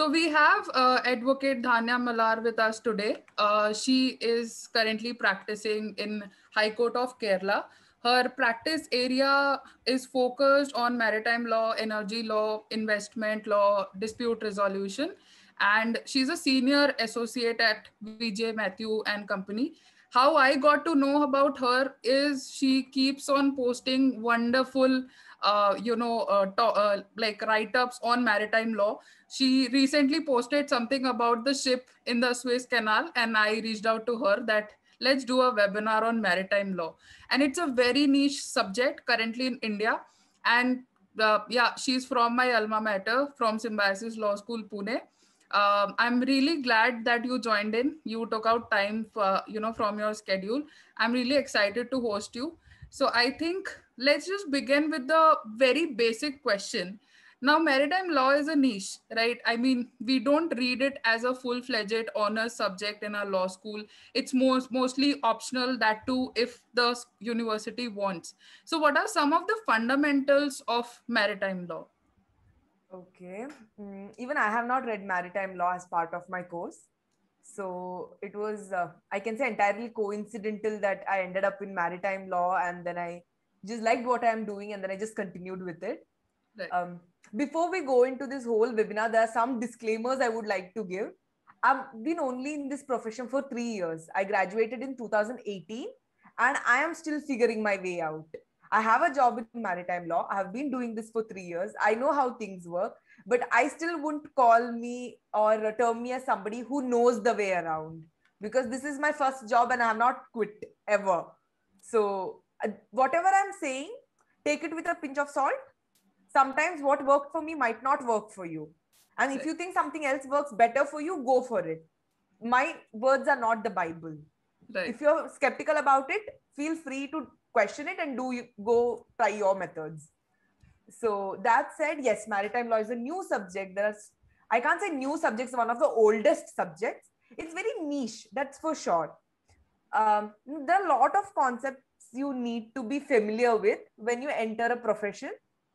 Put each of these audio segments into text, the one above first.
So we have advocate Dhanya Malar with us today. She is currently practicing in High Court of Kerala. Her practice area is focused on maritime law, energy law, investment law, dispute resolution, and she's a senior associate at VJ Matthew and Company. How I got to know about her is she keeps on posting wonderful like write-ups on maritime law. She recently posted something about the ship in the Suez Canal, and I reached out to her that let's do a webinar on maritime law. And it's a very niche subject currently in India. And yeah, she's from my alma mater, from Symbiosis Law School, Pune. I'm really glad that you joined in. You took out time for, from your schedule. I'm really excited to host you. So I think let's just begin with the very basic question. Now, maritime law is a niche, right? I mean, we don't read it as a full-fledged honors subject in our law school. It's mostly optional, that too, if the university wants. So what are some of the fundamentals of maritime law? Okay. Even I have not read maritime law as part of my course. So it was, I can say, entirely coincidental that I ended up in maritime law, and then I just liked what I'm doing, and then I just continued with it. Right. Before we go into this whole webinar, there are some disclaimers I would like to give. I've been only in this profession for 3 years. I graduated in 2018, and I am still figuring my way out. I have a job in maritime law. I have been doing this for 3 years. I know how things work, but I still wouldn't call me or term me as somebody who knows the way around, because this is my first job and I have not quit ever. So, whatever I'm saying, take it with a pinch of salt. Sometimes what worked for me might not work for you. And if you think something else works better for you, go for it. My words are not the Bible. Right. If you're skeptical about it, feel free to question it and go try your methods. So that said, yes, maritime law is a new subject. I can't say new subjects, one of the oldest subjects. It's very niche, that's for sure. There are a lot of concepts you need to be familiar with when you enter a profession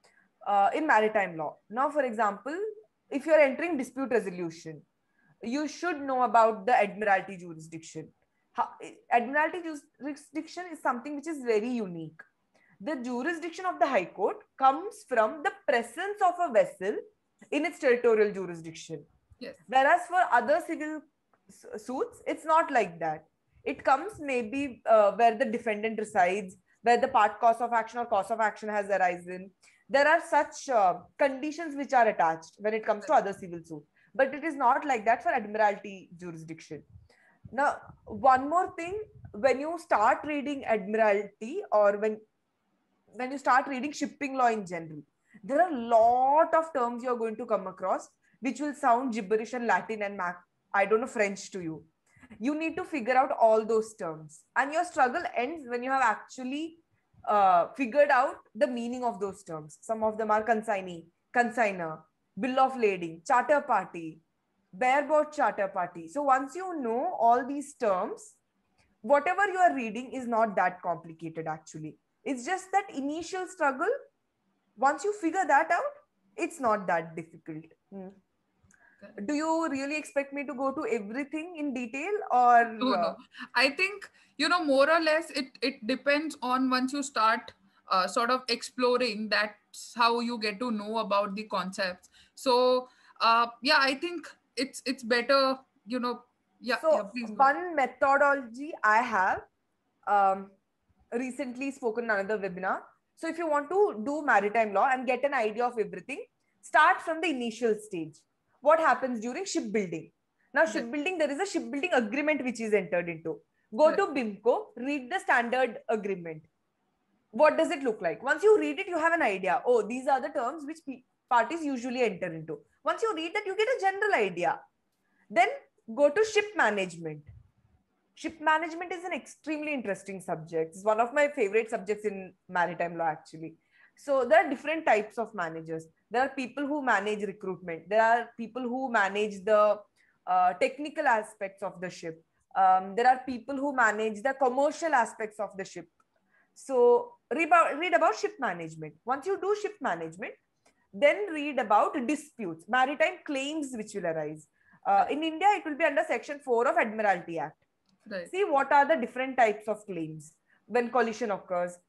in maritime law. Now, for example, if you're entering dispute resolution, you should know about the admiralty jurisdiction. Admiralty jurisdiction is something which is very unique. The jurisdiction of the High Court comes from the presence of a vessel in its territorial jurisdiction. Yes. Whereas for other civil suits, it's not like that. It comes maybe where the defendant resides, where the part cause of action or cause of action has arisen. There are such conditions which are attached when it comes to other civil suits. But it is not like that for admiralty jurisdiction. Now, one more thing, when you start reading admiralty, or when you start reading shipping law in general, there are a lot of terms you're going to come across which will sound gibberish and Latin and I don't know, French to you. You need to figure out all those terms. And your struggle ends when you have actually figured out the meaning of those terms. Some of them are consignee, consigner, bill of lading, charter party, bareboat charter party. So once you know all these terms, whatever you are reading is not that complicated actually. It's just that initial struggle. Once you figure that out, it's not that difficult. Do you really expect me to go to everything in detail, or No. I think, more or less it depends on, once you start sort of exploring, that's how you get to know about the concepts. So yeah, I think it's better, yeah. So Yeah, please go. one methodology I have recently spoken in another webinar. So if you want to do maritime law and get an idea of everything, start from the initial stage. What happens during shipbuilding? Now, shipbuilding, there is a shipbuilding agreement which is entered into. Go to BIMCO, read the standard agreement. What does it look like? Once you read it, you have an idea. Oh, these are the terms which parties usually enter into. Once you read that, you get a general idea. Then go to ship management. Ship management is an extremely interesting subject. It's one of my favorite subjects in maritime law, actually. So there are different types of managers. There are people who manage recruitment. There are people who manage the technical aspects of the ship. There are people who manage the commercial aspects of the ship. So read about ship management. Once you do ship management, Then read about disputes, maritime claims which will arise. In India, it will be under Section 4 of Admiralty Act. Right. See what are the different types of claims when collision occurs,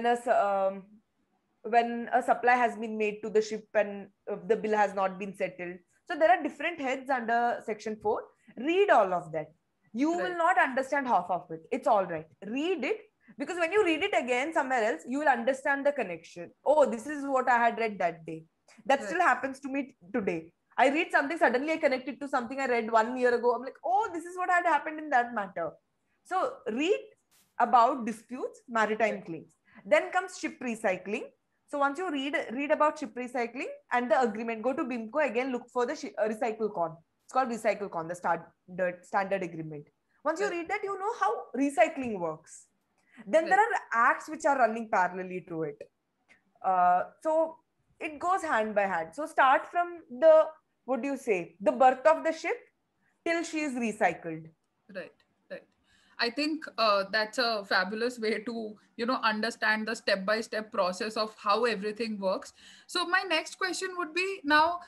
when a supply has been made to the ship and the bill has not been settled. So there are different heads under Section 4. Read all of that. You will not understand half of it. It's all right. Read it, because when you read it again somewhere else, you will understand the connection. Oh, this is what I had read that day. That still happens to me today. I read something, suddenly I connect it to something I read 1 year ago. I'm like, oh, this is what had happened in that matter. So read about disputes, maritime claims. Then comes ship recycling. So once you read about ship recycling and the agreement, go to BIMCO again, look for the recycle con. It's called recycle con, the standard agreement. Once you read that, you know how recycling works. Then there are acts which are running parallelly to it. So it goes hand by hand. So start from the, what do you say, the birth of the ship till she is recycled. Right. I think that's a fabulous way to, understand the step-by-step process of how everything works. So my next question would be now,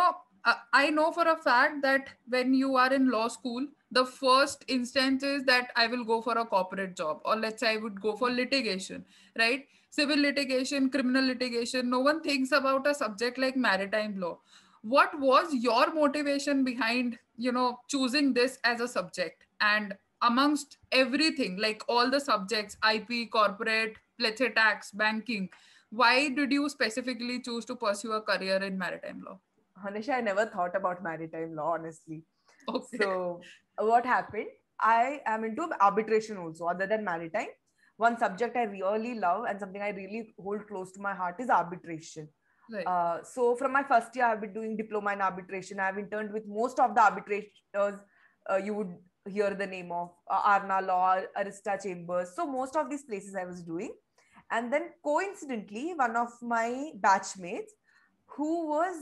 I know for a fact that when you are in law school, the first instance is that I will go for a corporate job, or let's say I would go for litigation, right? Civil litigation, criminal litigation. No one thinks about a subject like maritime law. What was your motivation behind, choosing this as a subject? And amongst everything, like all the subjects, IP, corporate, let's say tax, banking, why did you specifically choose to pursue a career in maritime law? Hanisha, I never thought about maritime law, honestly. Okay. So what happened? I am into arbitration also, other than maritime. One subject I really love and something I really hold close to my heart is arbitration. Right. So from my first year, I've been doing diploma in arbitration. I've interned with most of the arbitrators you would hear the name of, Arna Law, Arista Chambers. So most of these places I was doing. And then coincidentally, one of my batchmates who was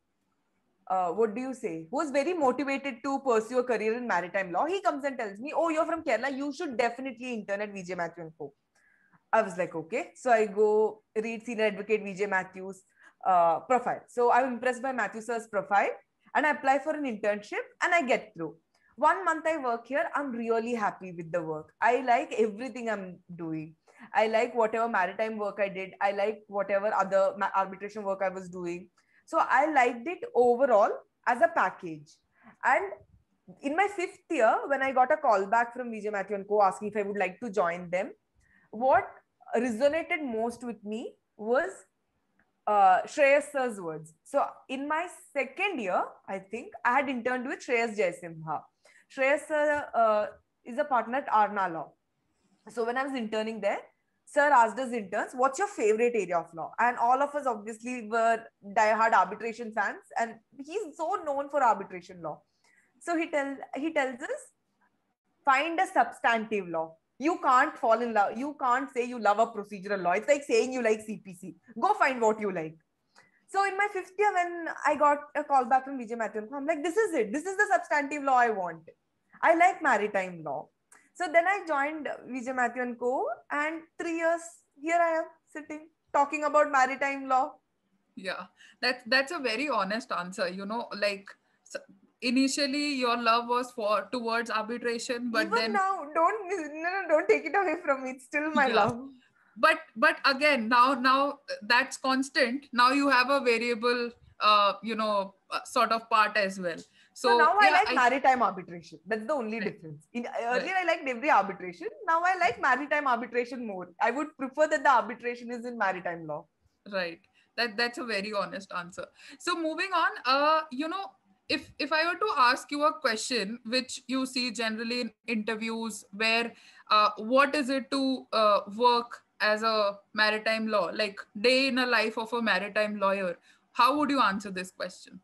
what do you say, who was very motivated to pursue a career in maritime law, he comes and tells me, oh, you're from Kerala, you should definitely intern at VJ Matthew and Co. I was like, okay. So I go read Senior Advocate VJ Matthews profile. So I'm impressed by Matthew sir's profile and I apply for an internship and I get through. 1 month I work here, I'm really happy with the work. I like everything I'm doing. I like whatever maritime work I did. I like whatever other arbitration work I was doing. So I liked it overall as a package. And in my 5th year, when I got a call back from VJ Matthew and Co. asking if I would like to join them, what resonated most with me was Shreyas sir's words. So in my 2nd year, I think I had interned with Shreyas Jaisimha. Shreyas sir is a partner at Arna Law. So when I was interning there, sir asked us interns, what's your favorite area of law? And all of us obviously were diehard arbitration fans, and he's so known for arbitration law. So he tells us, find a substantive law. You can't fall in love. You can't say you love a procedural law. It's like saying you like CPC. Go find what you like. So in my 5th year, when I got a call back from VJ Matthew, I'm like, this is it. This is the substantive law I want. I like maritime law. So then I joined VJ Matthew and Co. And 3 years, here I am sitting talking about maritime law. Yeah, that's a very honest answer. Like initially your love was towards arbitration, but even then now, don't take it away from me. It's still my love. But again, now that's constant. Now you have a variable, sort of part as well. So now I like maritime arbitration. That's the only difference. Earlier I liked every arbitration. Now I like maritime arbitration more. I would prefer that the arbitration is in maritime law. Right. That's a very honest answer. So moving on, if I were to ask you a question, which you see generally in interviews, where what is it to work as a maritime law, like day in a life of a maritime lawyer, how would you answer this question?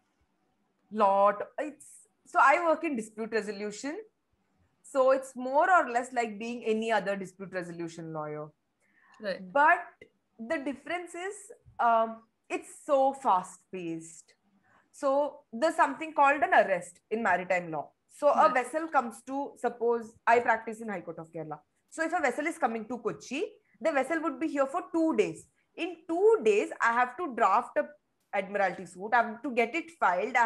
So I work in dispute resolution. So it's more or less like being any other dispute resolution lawyer. Right. But the difference is it's so fast paced. So there's something called an arrest in maritime law. So a vessel comes to, suppose I practice in High Court of Kerala. So if a vessel is coming to Kochi, the vessel would be here for 2 days. In 2 days, I have to draft a Admiralty suit. I have to get it filed.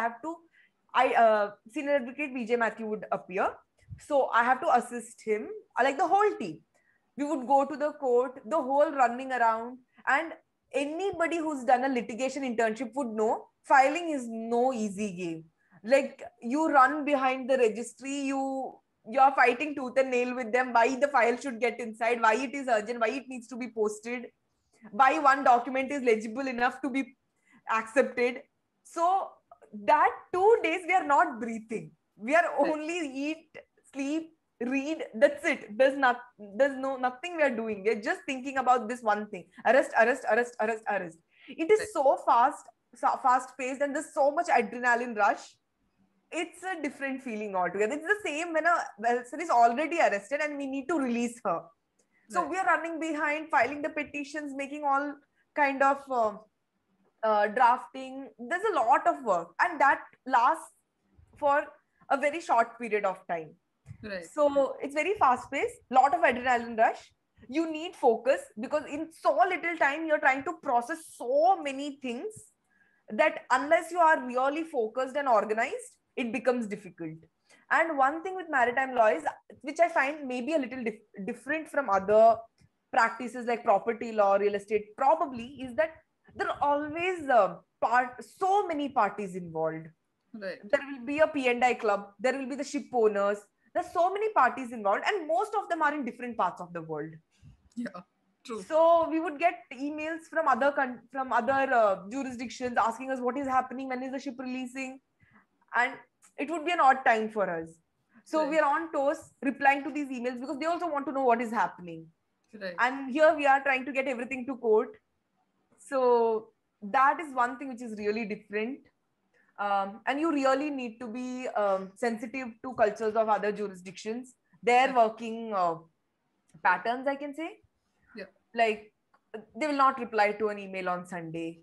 Senior advocate VJ Matthew would appear. So I have to assist him, like the whole team. We would go to the court, the whole running around. And anybody who's done a litigation internship would know filing is no easy game. Like you run behind the registry, you're fighting tooth and nail with them, why the file should get inside, why it is urgent, why it needs to be posted, why one document is legible enough to be accepted. So that 2 days we are not breathing. We are only eat, sleep, read. That's it. There's nothing we are doing. We're just thinking about this one thing: arrest, arrest, arrest, arrest, arrest. It is so fast paced, and there's so much adrenaline rush. It's a different feeling altogether. It's the same when a person is already arrested and we need to release her. So we are running behind, filing the petitions, making all kind of drafting. There's a lot of work, and that lasts for a very short period of time. Right. So it's very fast paced, lot of adrenaline rush. You need focus because in so little time, you're trying to process so many things that unless you are really focused and organized, it becomes difficult. And one thing with maritime law is, which I find maybe a little different from other practices like property law, real estate, probably, is that there are always so many parties involved. Right. There will be a P&I club, there will be the ship owners. There's so many parties involved, and most of them are in different parts of the world. Yeah, true. So we would get emails from other jurisdictions asking us what is happening, when is the ship releasing, and it would be an odd time for us. So we are on toes replying to these emails because they also want to know what is happening. Right. And here we are trying to get everything to court. So that is one thing which is really different. And you really need to be sensitive to cultures of other jurisdictions, their working patterns, I can say. Yeah. Like they will not reply to an email on Sunday,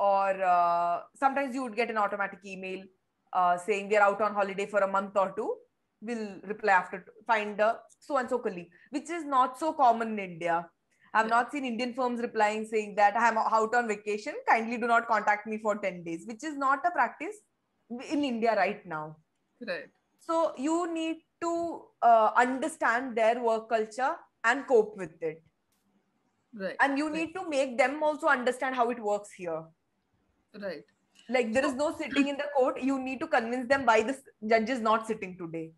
or sometimes you would get an automatic email saying we are out on holiday for a month or two. We'll reply after, find a so-and-so colleague, which is not so common in India. I've not seen Indian firms replying saying that I'm out on vacation, kindly do not contact me for 10 days, which is not a practice in India right now. Right. So you need to understand their work culture and cope with it. Right. And you need to make them also understand how it works here. Right. Like there is no sitting in the court. You need to convince them why the judge is not sitting today.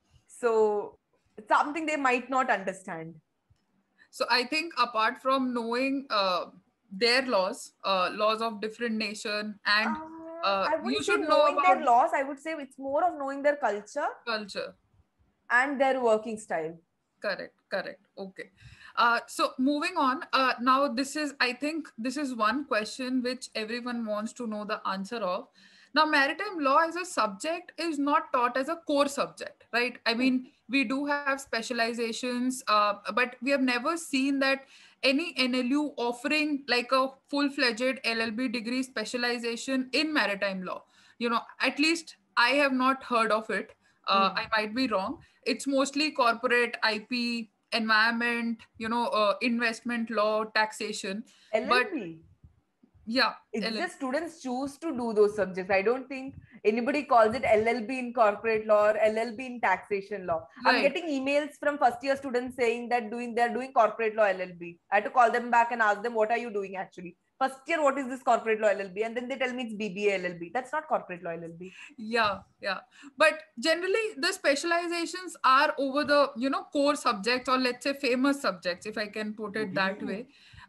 So it's something they might not understand. So I think apart from knowing their laws of different nation, and I wouldn't say knowing their laws. I would say it's more of knowing their culture and their working style. Correct. Okay. So moving on, now I think this is one question which everyone wants to know the answer of. Now, maritime law as a subject is not taught as a core subject, right? I mean, we do have specializations, but we have never seen that any NLU offering like a full-fledged LLB degree specialization in maritime law. At least I have not heard of it. I might be wrong. It's mostly corporate, IP, environment, investment law, taxation. LLB. Yeah, it's LLB. Just students choose to do those subjects. I don't think anybody calls it LLB in corporate law or LLB in taxation law. Right. I'm getting emails from first year students saying that they're doing corporate law LLB. I had to call them back and ask them, what are you doing actually? First year, what is this corporate law LLB? And then they tell me it's BBA LLB. That's not corporate law LLB. Yeah. But generally, the specializations are over the, core subjects, or let's say famous subjects, if I can put it that way.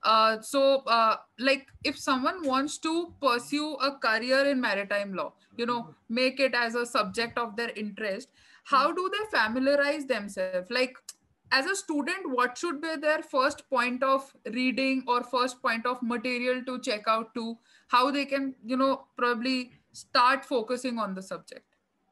So like if someone wants to pursue a career in maritime law, make it as a subject of their interest, how do they familiarize themselves? Like, as a student, what should be their first point of reading or first point of material to check out to, how they can, probably start focusing on the subject?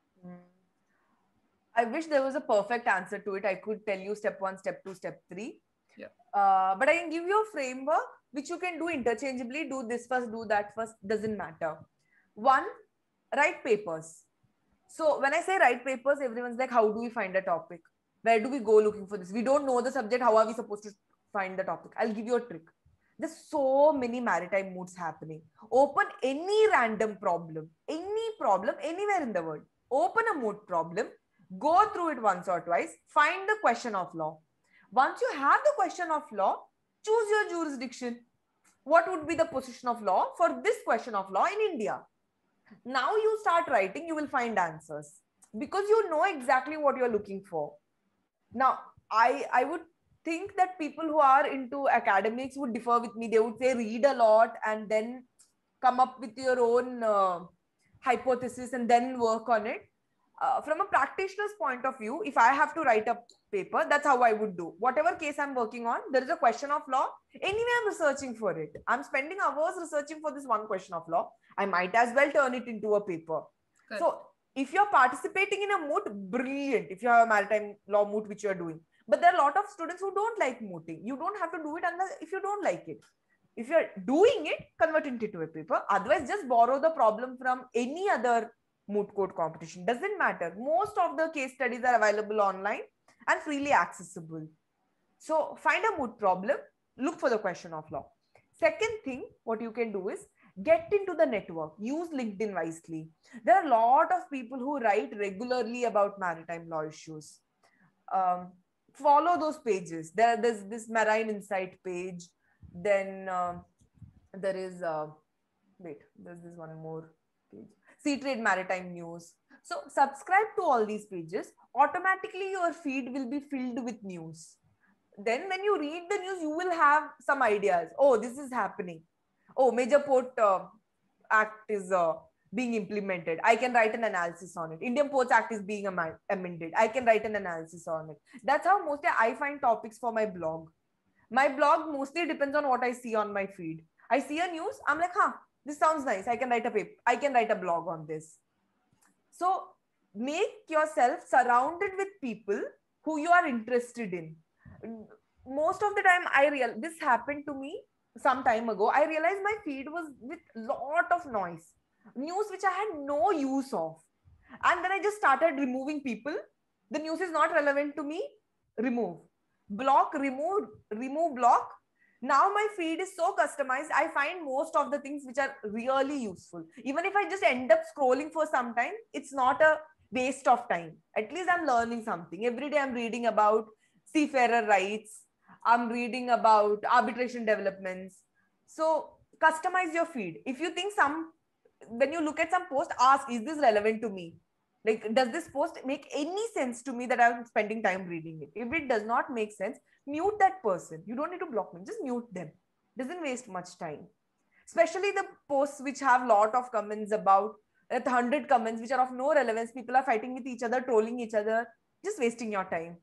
I wish there was a perfect answer to it. I could tell you step 1, step 2, step 3. Yeah. But I can give you a framework which you can do interchangeably. Do this first, do that first, doesn't matter. 1, write papers. So when I say write papers, everyone's like, how do we find a topic? Where do we go looking for this? We don't know the subject. How are we supposed to find the topic? I'll give you a trick. There's so many maritime moods happening. Open any random problem, anywhere in the world. Open a mood problem, go through it once or twice, find the question of law. Once you have the question of law, choose your jurisdiction. What would be the position of law for this question of law in India? Now you start writing, you will find answers because you know exactly what you're looking for. Now, I would think that people who are into academics would differ with me. They would say read a lot and then come up with your own hypothesis and then work on it. From a practitioner's point of view, if I have to write a paper, that's how I would do. Whatever case I'm working on, there is a question of law. Anyway, I'm researching for it. I'm spending hours researching for this one question of law. I might as well turn it into a paper. Good. So if you're participating in a moot, brilliant. If you have a maritime law moot, which you're doing. But there are a lot of students who don't like mooting. You don't have to do it unless if you don't like it. If you're doing it, convert it into a paper. Otherwise, just borrow the problem from any other moot court competition. Doesn't matter. Most of the case studies are available online and freely accessible. So find a moot problem, look for the question of law. Second thing, what you can do is get into the network. Use LinkedIn wisely. There are a lot of people who write regularly about maritime law issues. Follow those pages. There's this Marine Insight page. Then there is, there's this one more page. Sea Trade Maritime News. So subscribe to all these pages. Automatically your feed will be filled with news. Then when you read the news, you will have some ideas. Oh, this is happening. Oh, Major Port Act is being implemented. I can write an analysis on it. Indian Ports Act is being amended. I can write an analysis on it. That's how mostly I find topics for my blog. My blog mostly depends on what I see on my feed. I see a news, I'm like, this sounds nice. I can write a paper. I can write a blog on this. So make yourself surrounded with people who you are interested in. Most of the time, this happened to me some time ago. I realized my feed was with lot of noise, news which I had no use of. And then I just started removing people. The news is not relevant to me. Remove. Block, remove, block. Now my feed is so customized. I find most of the things which are really useful. Even if I just end up scrolling for some time, it's not a waste of time. At least I'm learning something. Every day I'm reading about seafarer rights. I'm reading about arbitration developments. So customize your feed. If you think when you look at some post, ask, is this relevant to me? Like, does this post make any sense to me that I'm spending time reading it? If it does not make sense, mute that person. You don't need to block them. Just mute them. Doesn't waste much time. Especially the posts which have a lot of comments about 100 comments which are of no relevance. People are fighting with each other, trolling each other. Just wasting your time.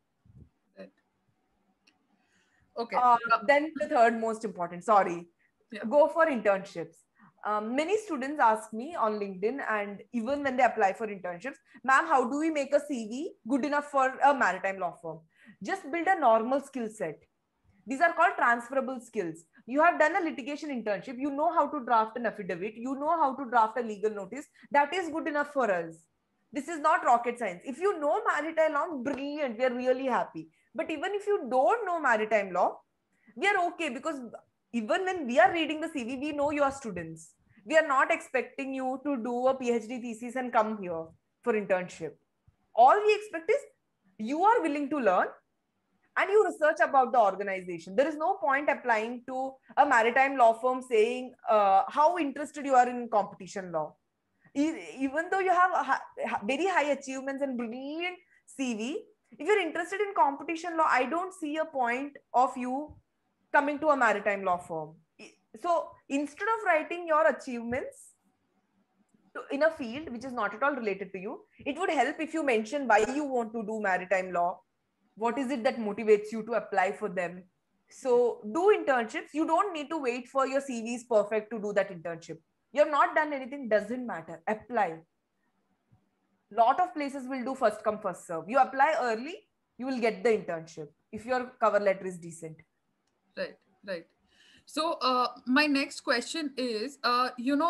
Okay. Then the third most important, go for internships. Many students ask me on LinkedIn and even when they apply for internships, ma'am, how do we make a CV good enough for a maritime law firm? Just build a normal skill set. These are called transferable skills. You have done a litigation internship. You know how to draft an affidavit. You know how to draft a legal notice. That is good enough for us. This is not rocket science. If you know maritime law, brilliant. We are really happy. But even if you don't know maritime law, we are okay because even when we are reading the CV, we know you are students. We are not expecting you to do a PhD thesis and come here for internship. All we expect is you are willing to learn and you research about the organization. There is no point applying to a maritime law firm saying how interested you are in competition law. Even though you have very high achievements and brilliant CV, if you're interested in competition law, I don't see a point of you coming to a maritime law firm. So instead of writing your achievements in a field which is not at all related to you, it would help if you mention why you want to do maritime law. What is it that motivates you to apply for them? So do internships. You don't need to wait for your CV is perfect to do that internship. You have not done anything, doesn't matter. Apply. Lot of places will do first come, first serve. You apply early, you will get the internship if your cover letter is decent. Right. So my next question is,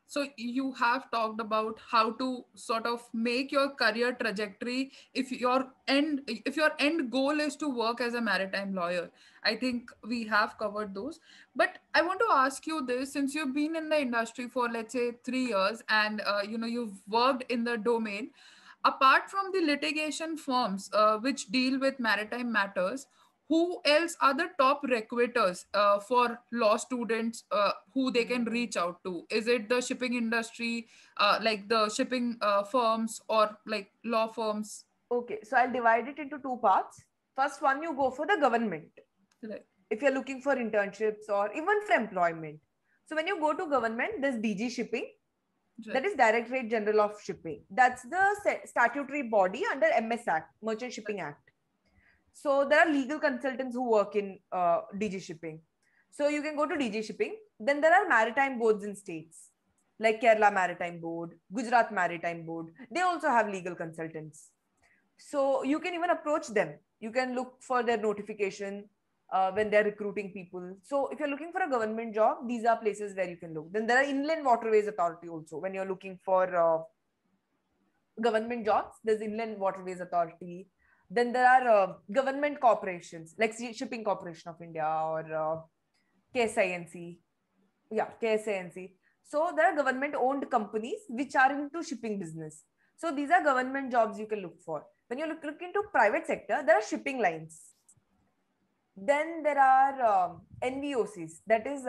So you have talked about how to sort of make your career trajectory if your end goal is to work as a maritime lawyer. I think we have covered those. But I want to ask you this, since you've been in the industry for, let's say, 3 years, and you've worked in the domain, apart from the litigation firms which deal with maritime matters, who else are the top recruiters for law students who they can reach out to? Is it the shipping industry, like the shipping firms, or like law firms? Okay, so I'll divide it into two parts. First one, you go for the government. Right. If you're looking for internships or even for employment. So when you go to government, there's DG Shipping, that Right. is Directorate General of Shipping. That's the statutory body under MS Act, Merchant Shipping Act. So there are legal consultants who work in DG Shipping. So you can go to DG Shipping. Then there are maritime boards in states like Kerala Maritime Board, Gujarat Maritime Board. They also have legal consultants. So you can even approach them. You can look for their notification when they're recruiting people. So if you're looking for a government job, these are places where you can look. Then there are Inland Waterways Authority also. When you're looking for government jobs, there's Inland Waterways Authority. Then there are government corporations like Shipping Corporation of India or KSINC. Yeah, KSINC. So there are government owned companies which are into shipping business. So these are government jobs you can look for. When you look into private sector, there are shipping lines. Then there are NVOCs. That is,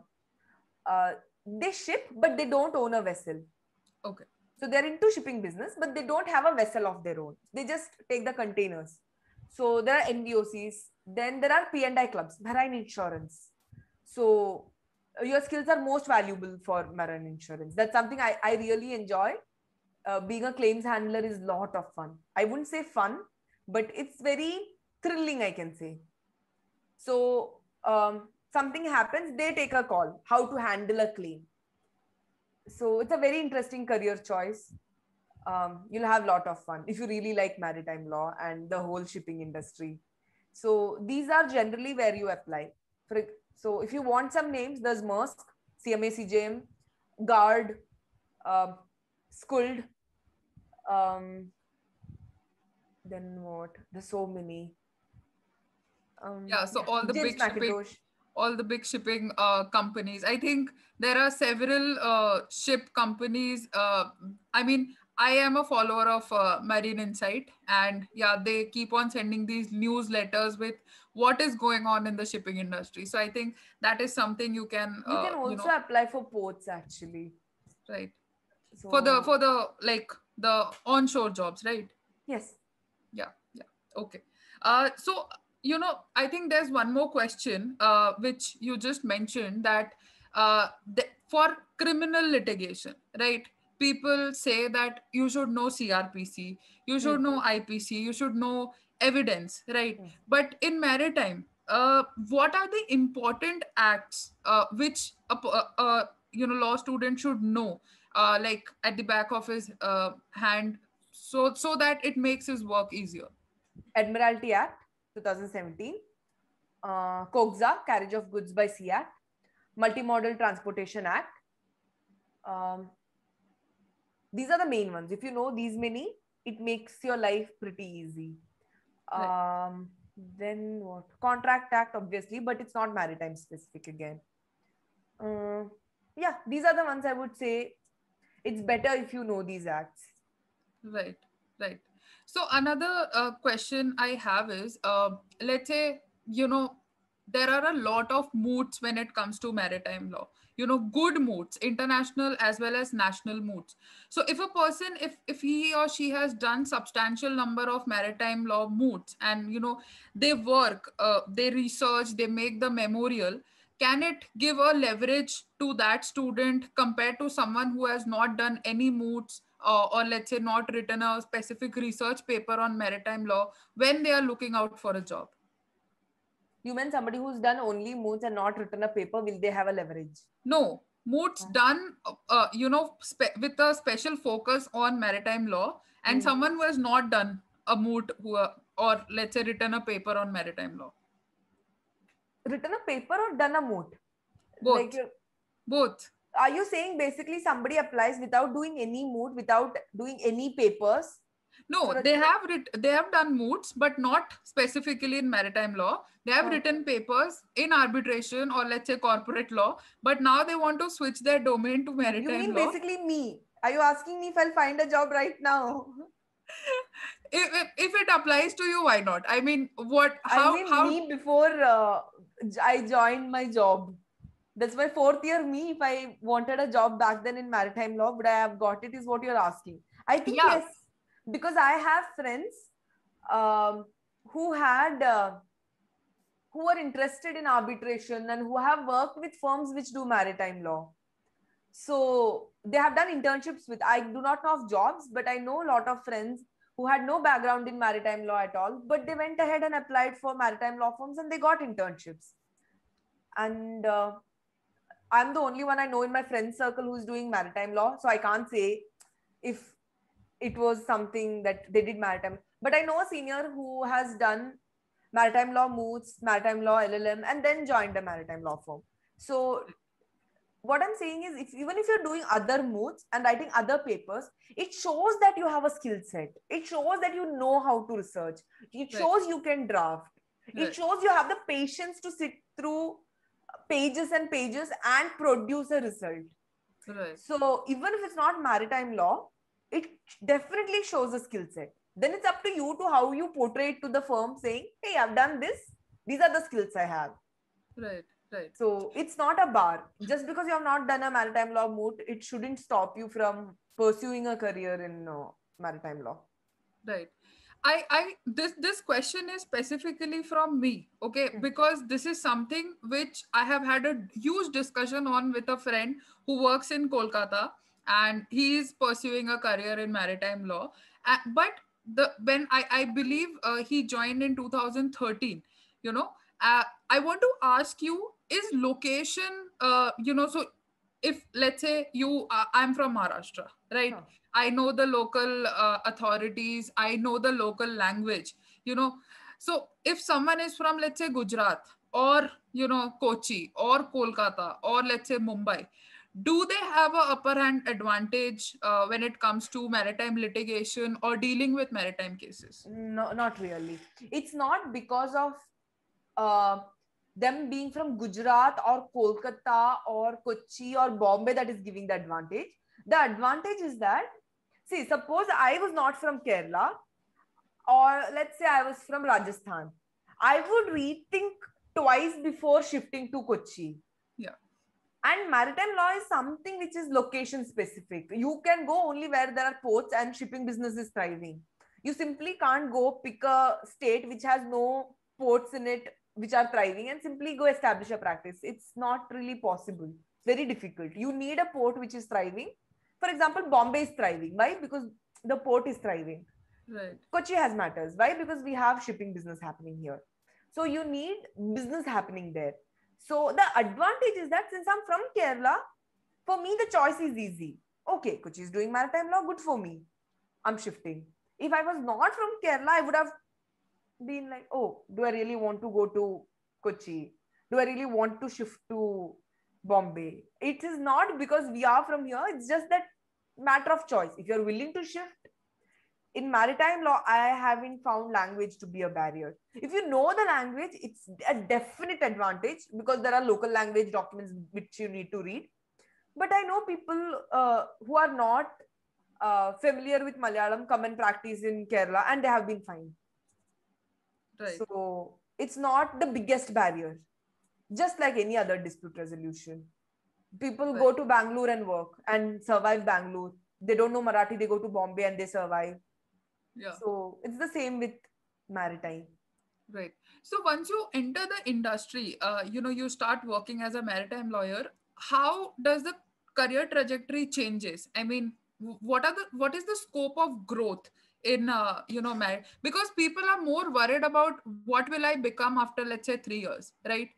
they ship, but they don't own a vessel. Okay. So they're into shipping business, but they don't have a vessel of their own. They just take the containers. So there are NVOCs. Then there are P&I clubs, marine insurance. So your skills are most valuable for marine insurance. That's something I really enjoy. Being a claims handler is a lot of fun. I wouldn't say fun, but it's very thrilling, I can say. So something happens, they take a call, how to handle a claim. So it's a very interesting career choice. You'll have a lot of fun if you really like maritime law and the whole shipping industry. So these are generally where you apply. So if you want some names, there's Maersk, CMA CGM, Guard, Skuld. Then what? There's so many. Yeah, so all the James big shipping, McIntosh. all the big shipping companies. I think there are several ship companies. I mean, I am a follower of Marine Insight, and yeah, they keep on sending these newsletters with what is going on in the shipping industry. So I think that is something you can, You can also apply for ports actually. right, So for the like the onshore jobs, right? yes. Yeah, yeah. Okay. So, I think there's one more question, which you just mentioned, that for criminal litigation, right? People say that you should know CRPC, you should know IPC, you should know evidence, right? But in maritime, what are the important acts which law student should know, like at the back of his hand, so that it makes his work easier? Admiralty Act 2017, COGSA, Carriage of Goods by Sea Act, Multimodal Transportation Act. These are the main ones. If you know these many, it makes your life pretty easy. Right. Then what? Contract Act, obviously, but it's not maritime specific again. Yeah, these are the ones I would say it's better if you know these acts. Right, right. So another question I have is, let's say, there are a lot of moods when it comes to maritime law. Good moods, international as well as national moods. So if a person, if he or she has done substantial number of maritime law moods, and they work, they research, they make the memorial, can it give a leverage to that student compared to someone who has not done any moods, or let's say not written a specific research paper on maritime law when they are looking out for a job? You mean somebody who's done only moods and not written a paper, will they have a leverage? No, moods done, with a special focus on maritime law, and someone who has not done a moot, or let's say written a paper on maritime law. Written a paper or done a moot? Like Both. Both. Are you saying basically somebody applies without doing any moot, without doing any papers? No, For a they have done moots, but not specifically in maritime law. They have Huh. written papers in arbitration or let's say corporate law, but now they want to switch their domain to You maritime mean law. basically me? Are you asking me if I'll find a job right now? If it applies to you, why not? I mean, what? I mean, How? me before I joined my job. That's my fourth year. Me, if I wanted a job back then in maritime law, would I have got it? Is what you're asking. I think Yeah, yes, because I have friends um, who had who are interested in arbitration and who have worked with firms which do maritime law. So they have done internships with, I do not know of jobs, but I know a lot of friends who had no background in maritime law at all, but they went ahead and applied for maritime law firms and they got internships. And I'm the only one I know in my friend circle who's doing maritime law. So I can't say if it was something that they did maritime. But I know a senior who has done maritime law moots, maritime law LLM, and then joined a maritime law firm. So what I'm saying is, if even if you're doing other moots and writing other papers, it shows that you have a skill set. It shows that you know how to research. It right, shows you can draft. It right, shows you have the patience to sit through pages and pages and produce a result. right, So even if it's not maritime law, it definitely shows a skill set. Then it's up to you to how you portray it to the firm, saying, "Hey, I've done this. These are the skills I have." right, right. So it's not a bar. Just because you have not done a maritime law moot, it shouldn't stop you from pursuing a career in maritime law. Right. This question is specifically from me, okay? Hmm. Because this is something which I have had a huge discussion on with a friend who works in Kolkata, and he is pursuing a career in maritime law. But the when I believe he joined in 2013, you know, I want to ask you, is location, so if let's say I'm from Maharashtra, right? Huh. I know the local authorities, I know the local language, you know. So if someone is from, let's say, Gujarat or, Kochi or Kolkata or, let's say, Mumbai, do they have a upper hand advantage when it comes to maritime litigation or dealing with maritime cases? No, not really. It's not because of uh, them being from Gujarat or Kolkata or Kochi or Bombay that is giving the advantage. The advantage is that, see, suppose I was not from Kerala, or let's say I was from Rajasthan, I would rethink twice before shifting to Kochi. Yeah. And maritime law is something which is location specific. You can go only where there are ports and shipping business is thriving. You simply can't go pick a state which has no ports in it which are thriving and simply go establish a practice. It's not really possible. It's very difficult. You need a port which is thriving. For example, Bombay is thriving. Why? Because the port is thriving. Right. Kochi has matters. Why? Because we have shipping business happening here. So you need business happening there. So the advantage is that since I'm from Kerala, for me the choice is easy. Okay, Kochi is doing maritime law, good for me. I'm shifting. If I was not from Kerala, I would have been like, oh, do I really want to go to Kochi? Do I really want to shift to Bombay? It is not because we are from here. It's just that matter of choice. If you're willing to shift, in maritime law, I haven't found language to be a barrier. If you know the language, it's a definite advantage because there are local language documents which you need to read. But I know people who are not familiar with Malayalam come and practice in Kerala and they have been fine. Right. So it's not the biggest barrier, just like any other dispute resolution. People Right. go to Bangalore and work and survive Bangalore. They don't know Marathi, they go to Bombay and they survive. Yeah. So it's the same with maritime. Right. So once you enter the industry, you start working as a maritime lawyer. How does the career trajectory changes? I mean, what is the scope of growth in because people are more worried about what will I become after, let's say, 3 years, right?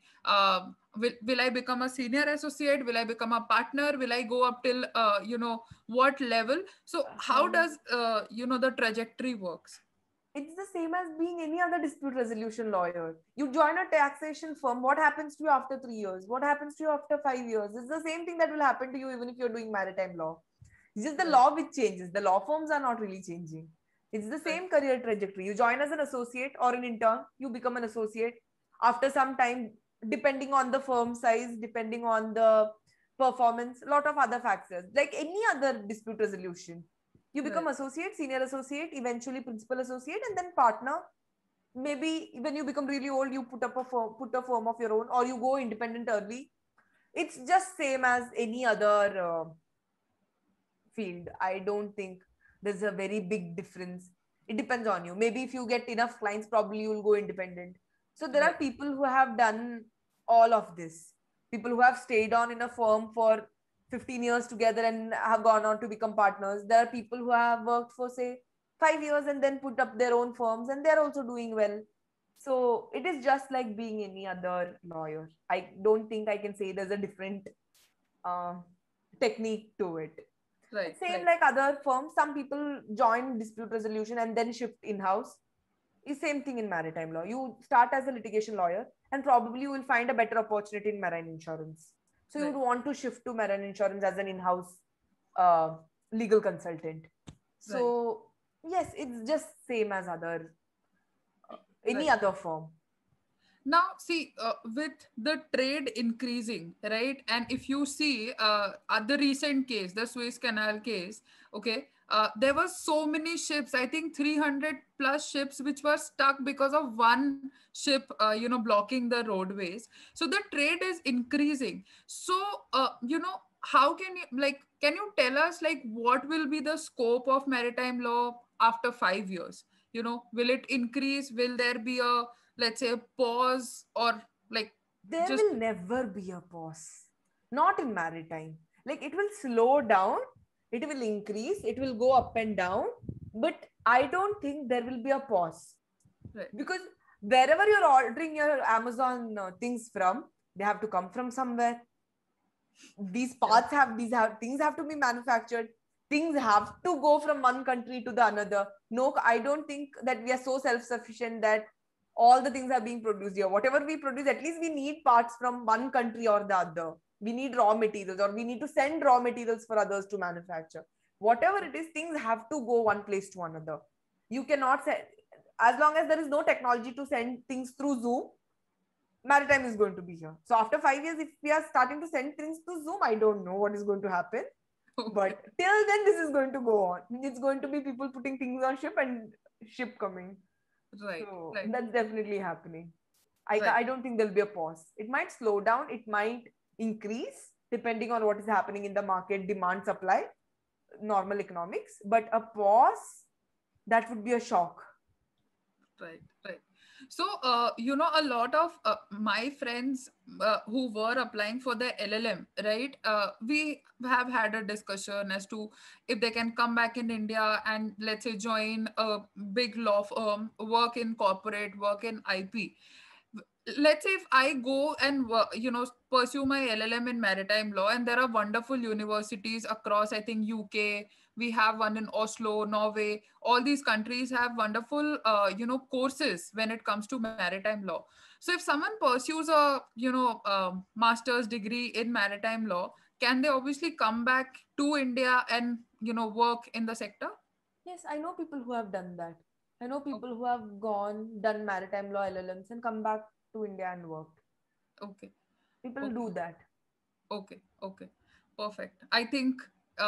Will I become a senior associate? Will I become a partner? Will I go up till what level? So how Um, does the trajectory works? It's the same as being any other dispute resolution lawyer. You join a taxation firm. What happens to you after 3 years? What happens to you after 5 years? It's the same thing that will happen to you even if you're doing maritime law. It's just the Right. law which changes. The law firms are not really changing. It's the Right. same career trajectory. You join as an associate or an intern, you become an associate. After some time, depending on the firm size, depending on the performance, a lot of other factors, like any other dispute resolution. You become Right. associate, senior associate, eventually principal associate, and then partner. Maybe when you become really old, you put a firm of your own, or you go independent early. It's just same as any other field. I don't think there's a very big difference. It depends on you. Maybe if you get enough clients, probably you'll go independent. So there are Right. people who have done all of this. People who have stayed on in a firm for 15 years together and have gone on to become partners. There are people who have worked for, say, 5 years and then put up their own firms and they're also doing well. So it is just like being any other lawyer. I don't think I can say there's a different uh, technique to it. Right. It's same Right. like other firms. Some people join dispute resolution and then shift in-house. It's same thing in maritime law. You start as a litigation lawyer and probably you will find a better opportunity in marine insurance. So you would Right. want to shift to marine insurance as an in-house uh, legal consultant. Right. So yes, it's just same as other any Right. other firm. Now, see, with the trade increasing, right? And if you see the recent case, the Suez Canal case, okay, there were so many ships, I think 300 plus ships, which were stuck because of one ship, blocking the roadways. So the trade is increasing. So, how can you, like, can you tell us, like, what will be the scope of maritime law after 5 years? Will it increase? Will there be a, let's say, a pause, or like There just will never be a pause. Not in maritime. Like it will slow down, it will increase, it will go up and down, but I don't think there will be a pause right? because wherever you're ordering your Amazon things from, they have to come from somewhere. These Yeah. parts have these have things have to be manufactured. Things have to go from one country to the another. No, I don't think that we are so self-sufficient that all the things are being produced here. Whatever we produce, at least we need parts from one country or the other. We need raw materials, or we need to send raw materials for others to manufacture. Whatever it is, things have to go one place to another. You cannot send, as long as there is no technology to send things through Zoom, maritime is going to be here. So after 5 years, if we are starting to send things to Zoom, I don't know what is going to happen. Okay. But till then, this is going to go on. It's going to be people putting things on ship and ship coming. Right. So Right. that's definitely happening. Right. I don't think there'll be a pause. It might slow down. It might increase depending on what is happening in the market, demand, supply, normal economics. But a pause, that would be a shock. Right. Right. So, a lot of my friends who were applying for the LLM, right? We have had a discussion as to if they can come back in India and, let's say, join a big law firm, work in corporate, work in IP. Let's say if I go and pursue my LLM in maritime law, and there are wonderful universities across, I think, UK, we have one in Oslo, Norway. All these countries have wonderful courses when it comes to maritime law. So if someone pursues a master's degree in maritime law, can they obviously come back to India and work in the sector? Yes, I know people who have done that. I know people who have gone, done maritime law LLMs and come back to India and worked. Okay. People Okay. do that. Okay, okay, perfect. I think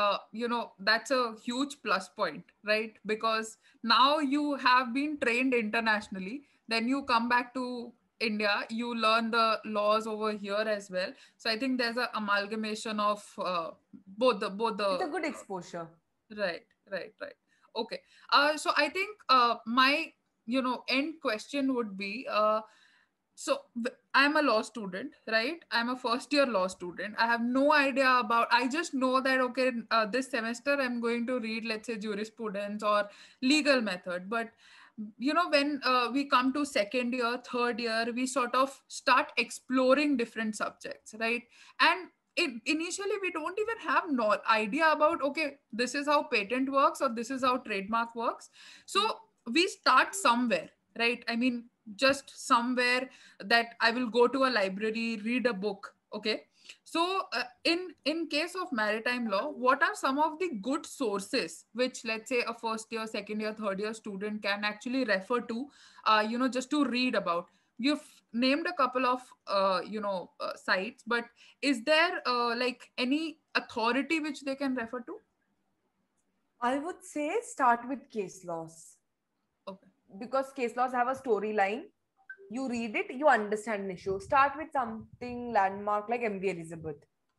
that's a huge plus point, right? Because now you have been trained internationally, then you come back to India, you learn the laws over here as well. So I think there's a amalgamation of both the It's a good exposure. right, right, right. Okay. So I think my end question would be I'm a law student, right? I'm a first year law student. I have no idea about, I just know that, okay, this semester I'm going to read, let's say, jurisprudence or legal method. But, when we come to second year, third year, we sort of start exploring different subjects, right? And initially, we don't even have no idea about, okay, this is how patent works or this is how trademark works. So, we start somewhere, right? I mean, just somewhere, that I will go to a library, read a book. Okay. So in case of maritime law, what are some of the good sources which, let's say, a first year, second year, third year student can actually refer to, just to read about? You've named a couple of sites, but is there like any authority which they can refer to? I would say start with case laws, Okay. because case laws have a storyline. You read it, you understand an issue. Start with something landmark like MV Elizabeth.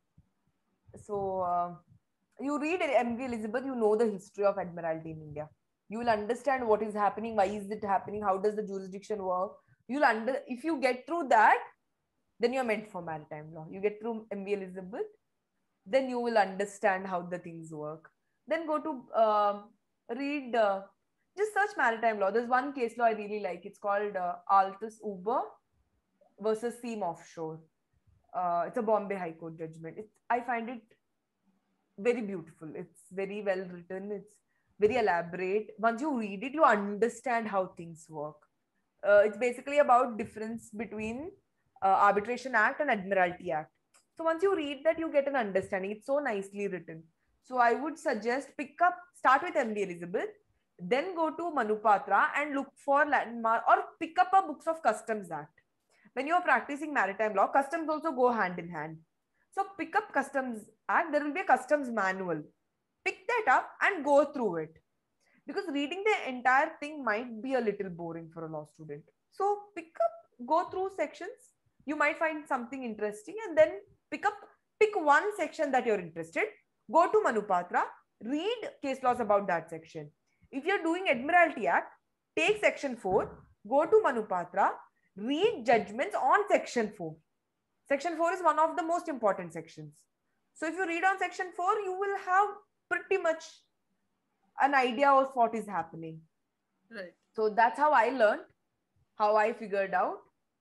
So you read MV Elizabeth, you know the history of Admiralty in India. You will understand what is happening, why is it happening, how does the jurisdiction work. If you get through that, then you're meant for maritime law. You get through MV Elizabeth, then you will understand how the things work. Then go to read, just search maritime law. There's one case law I really like. It's called Altus Uber versus Seam Offshore. It's a Bombay High Court judgment. I find it very beautiful. It's very well written. It's very elaborate. Once you read it, you understand how things work. It's basically about difference between Arbitration Act and Admiralty Act. So once you read that, you get an understanding. It's so nicely written. So I would suggest start with MB Elizabeth, then go to Manupatra and look for landmark, or pick up a books of Customs Act. When you are practicing maritime law, customs also go hand in hand. So pick up Customs Act. There will be a customs manual. Pick that up and go through it, because reading the entire thing might be a little boring for a law student. So go through sections. You might find something interesting, and then pick one section that you're interested. Go to Manupatra, read case laws about that section. If you're doing Admiralty Act, take section 4, go to Manupatra, read judgments on section 4. Section 4 is one of the most important sections. So if you read on section 4, you will have pretty much an idea of what is happening. Right. So that's how I learned, how I figured out.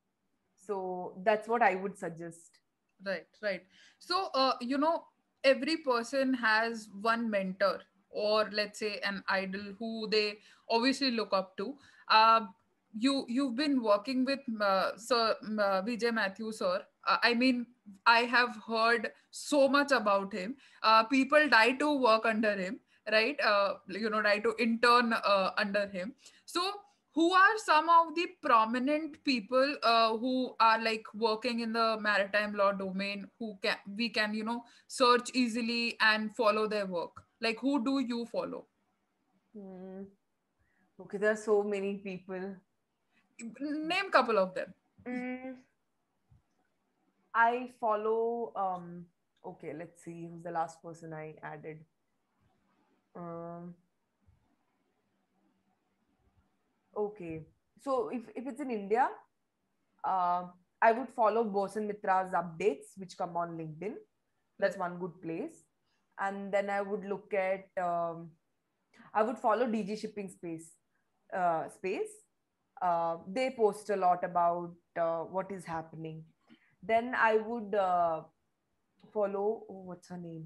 So that's what I would suggest. Right. So, every person has one mentor, or let's say an idol who they obviously look up to. You've been working with Sir Vijay Matthew, sir. I mean, I have heard so much about him. People die to work under him, right? Die to intern under him. So who are some of the prominent people who are like working in the maritime law domain, who can search easily and follow their work? Like, who do you follow? Okay, there are so many people. Name couple of them. I follow okay, let's see who's the last person I added. Okay, so if it's in India, I would follow Bosan Mitra's updates, which come on LinkedIn. That's one good place. And then I would look at, I would follow DG Shipping Space. They post a lot about what is happening. Then I would follow, what's her name?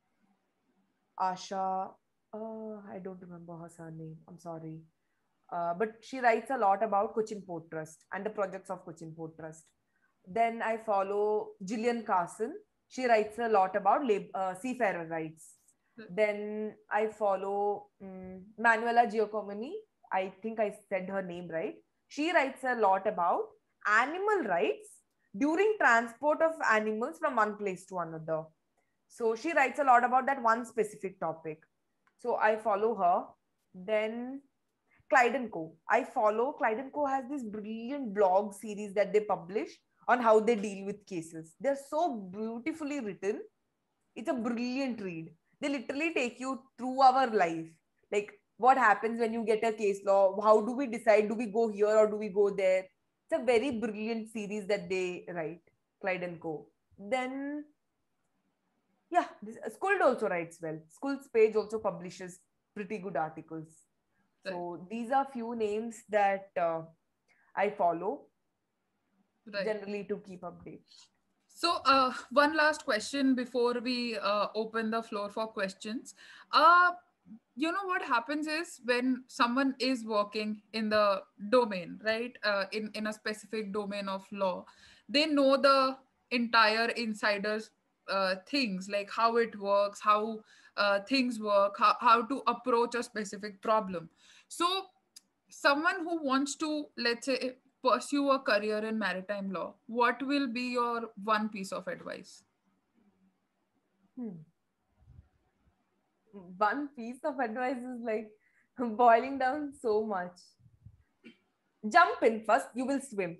Asha. I don't remember her surname. I'm sorry. But she writes a lot about Cochin Port Trust and the projects of Cochin Port Trust. Then I follow Gillian Carson. She writes a lot about seafarer rights. Then I follow Manuela Giacomin. I think I said her name right. She writes a lot about animal rights during transport of animals from one place to another. So she writes a lot about that one specific topic. So I follow her. Then Clyde & Co. I follow Clyde & Co. has this brilliant blog series that they publish on how they deal with cases. They're so beautifully written. It's a brilliant read. They literally take you through our life. Like what happens when you get a case law? How do we decide? Do we go here or do we go there? It's a very brilliant series that they write, Clyde & Co. Then, yeah, Skuld also writes well. Skuld's page also publishes pretty good articles. So these are few names that I follow generally to keep updates. So one last question before we open the floor for questions. you know what happens is when someone is working in the domain, right, in a specific domain of law, they know the entire insiders things, like how it works, how things work, how to approach a specific problem. So someone who wants to, let's say, pursue a career in maritime law, what will be your one piece of advice? Hmm. One piece of advice is like boiling down so much. Jump in first, you will swim.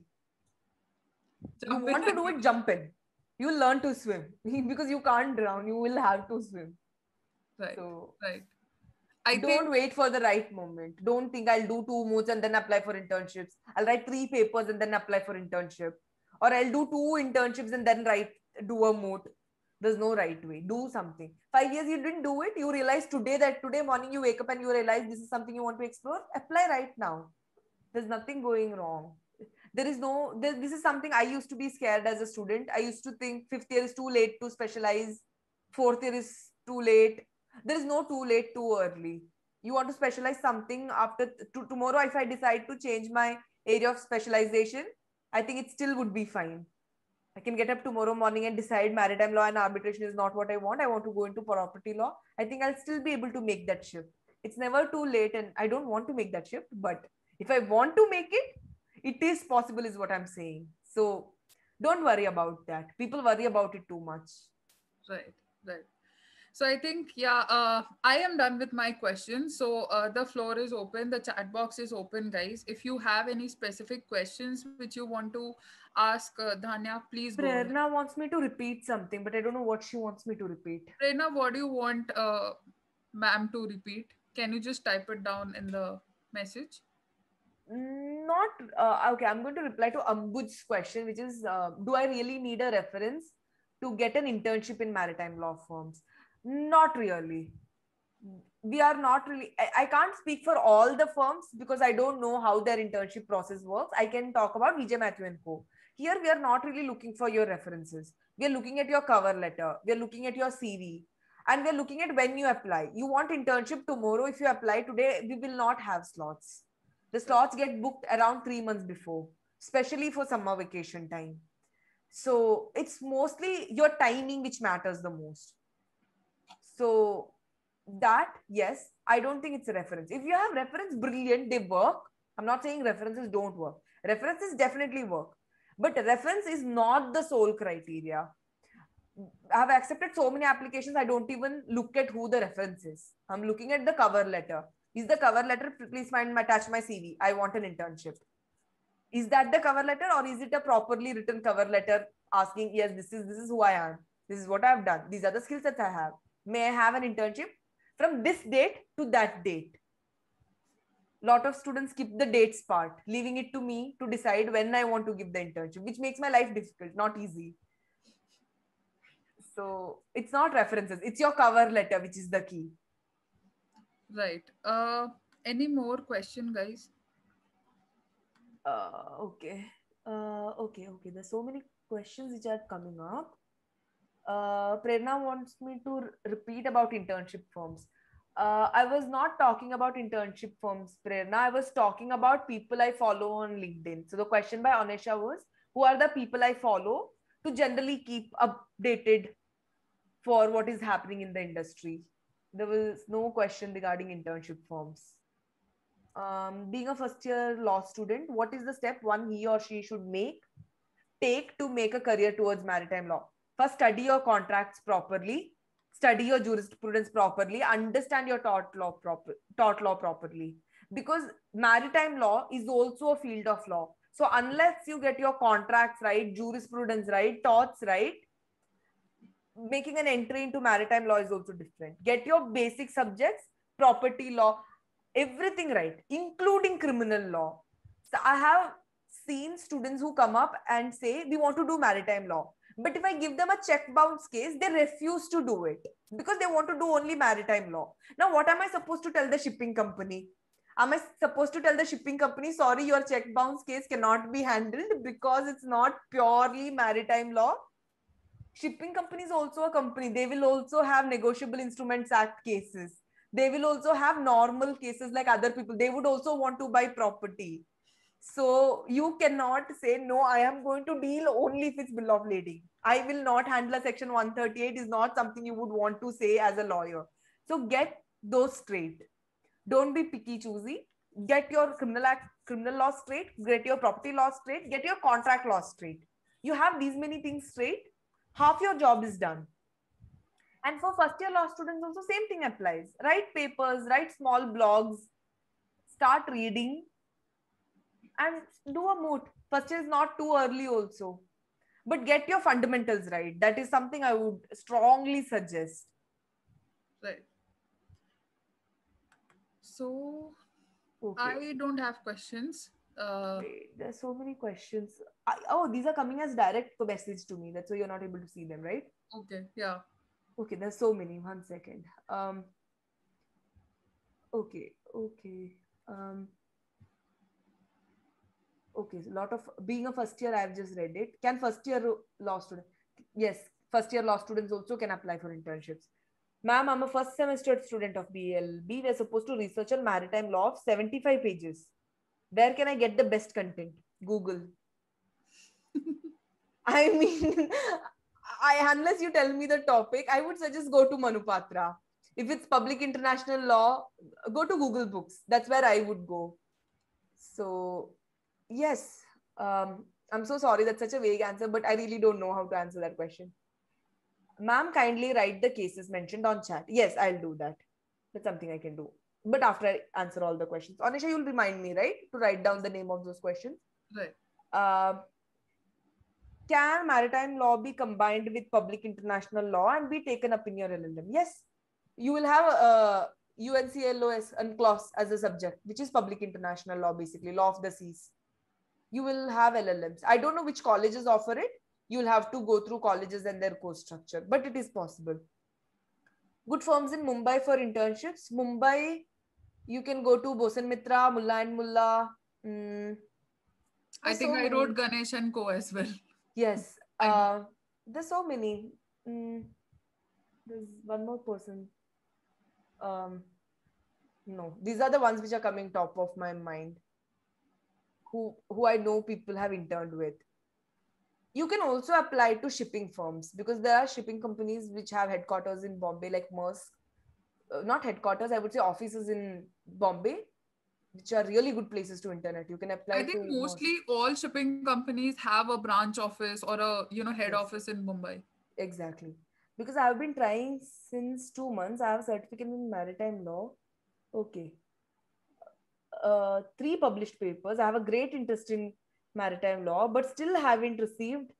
You Jump in want to and do you it, jump in. You will learn to swim because you can't drown. You will have to swim. right, So right. I don't think wait for the right moment. Don't think I'll do 2 moods and then apply for internships. I'll write 3 papers and then apply for internship. Or I'll do 2 internships and then do a mood. There's no right way. Do something. 5 years you didn't do it. You realize today that today morning you wake up and you realize this is something you want to explore. Apply right now. There's nothing going wrong. This is something I used to be scared as a student. I used to think fifth year is too late to specialize, fourth year is too late. There is no too late, too early. You want to specialize something after tomorrow. If I decide to change my area of specialization, I think it still would be fine. I can get up tomorrow morning and decide maritime law and arbitration is not what I want. I want to go into property law. I think I'll still be able to make that shift. It's never too late, and I don't want to make that shift. But if I want to make it, it is possible, is what I'm saying. So don't worry about that. People worry about it too much. right, right. So I think, yeah, I am done with my questions. So the floor is open, the chat box is open, guys. If you have any specific questions which you want to ask Dhanya, please go ahead. Prerna wants me to repeat something, but I don't know what she wants me to repeat. Prerna, what do you want ma'am to repeat? Can you just type it down in the message? Not okay. I'm going to reply to Ambuj's question, which is do I really need a reference to get an internship in maritime law firms? Not really. We are not really, I can't speak for all the firms because I don't know how their internship process works. I can talk about VJ Matthew and Co. Here, we are not really looking for your references. We are looking at your cover letter. We are looking at your CV. And we are looking at when you apply. You want internship tomorrow. If you apply today, we will not have slots. The slots get booked around 3 months before, especially for summer vacation time. So it's mostly your timing which matters the most. So that, yes, I don't think it's a reference. If you have reference, brilliant, they work. I'm not saying references don't work. References definitely work. But reference is not the sole criteria. I have accepted so many applications, I don't even look at who the reference is. I'm looking at the cover letter. Is the cover letter, please find attach my CV. I want an internship. Is that the cover letter, or is it a properly written cover letter asking, yes, this is who I am. This is what I've done. These are the skill sets I have. May I have an internship from this date to that date? Lot of students skip the dates part, leaving it to me to decide when I want to give the internship, which makes my life difficult, not easy. So it's not references, it's your cover letter, which is the key. Right. Any more question, guys? Okay. Okay. There's so many questions which are coming up. Prerna wants me to repeat about internship firms. I was not talking about internship firms, Prerna. I was talking about people I follow on LinkedIn. So the question by Anisha was, who are the people I follow to generally keep updated for what is happening in the industry? There was no question regarding internship firms. Being a first year law student, what is the step one he or she should take to make a career towards maritime law? First, study your contracts properly, study your jurisprudence properly, understand your tort law properly. Because maritime law is also a field of law. So unless you get your contracts right, jurisprudence right, torts right, making an entry into maritime law is also different. Get your basic subjects, property law, everything right, including criminal law. So I have seen students who come up and say, we want to do maritime law. But if I give them a check bounce case, they refuse to do it because they want to do only maritime law. Now, what am I supposed to tell the shipping company? Am I supposed to tell the shipping company, sorry, your check bounce case cannot be handled because it's not purely maritime law? Shipping company is also a company. They will also have negotiable instruments act cases. They will also have normal cases like other people. They would also want to buy property. So you cannot say, no, I am going to deal only if it's bill of lading. I will not handle a section 138 is not something you would want to say as a lawyer. So get those straight. Don't be picky choosy. Get your criminal law straight, get your property law straight, get your contract law straight. You have these many things straight, half your job is done. And for first year law students also same thing applies. Write papers, write small blogs, start reading, and do a moot. First year is not too early also. But get your fundamentals right. That is something I would strongly suggest. Right. So Okay. I don't have questions. Wait, there's so many questions. These are coming as direct message to me. That's why you're not able to see them, right? Okay, yeah. Okay, there's so many. 1 second. Okay. Okay, so a lot of being a first year, I've just read it. Can first year law student? Yes, first year law students also can apply for internships. Ma'am, I'm a first semester student of BLB. We're supposed to research on maritime law of 75 pages. Where can I get the best content? Google. I mean, unless you tell me the topic, I would suggest go to Manupatra. If it's public international law, go to Google Books. That's where I would go. So, yes, I'm so sorry. That's such a vague answer, but I really don't know how to answer that question. Ma'am, kindly write the cases mentioned on chat. Yes, I'll do that. That's something I can do. But after I answer all the questions. Anisha, you'll remind me, right? To write down the name of those questions. Right. Can maritime law be combined with public international law and be taken up in your LLM? Yes. You will have UNCLOS UNCLOS as a subject, which is public international law, basically, law of the seas. You will have LLMs. I don't know which colleges offer it. You'll have to go through colleges and their course structure, but it is possible. Good firms in Mumbai for internships. Mumbai, you can go to Bosan Mitra, Mullah and Mullah. I think I wrote Ganesh and Co as well. Yes. There's so many. There's one more person. No, these are the ones which are coming top of my mind. Who I know people have interned with. You can also apply to shipping firms because there are shipping companies which have headquarters in Bombay, like Maersk. Not headquarters, I would say offices in Bombay, which are really good places to intern at. You can apply. I think mostly all shipping companies have a branch office or a head office in Mumbai. Exactly. Because I've been trying since 2 months. I have a certificate in maritime law. Okay. 3 published papers. I have a great interest in maritime law, but still haven't received.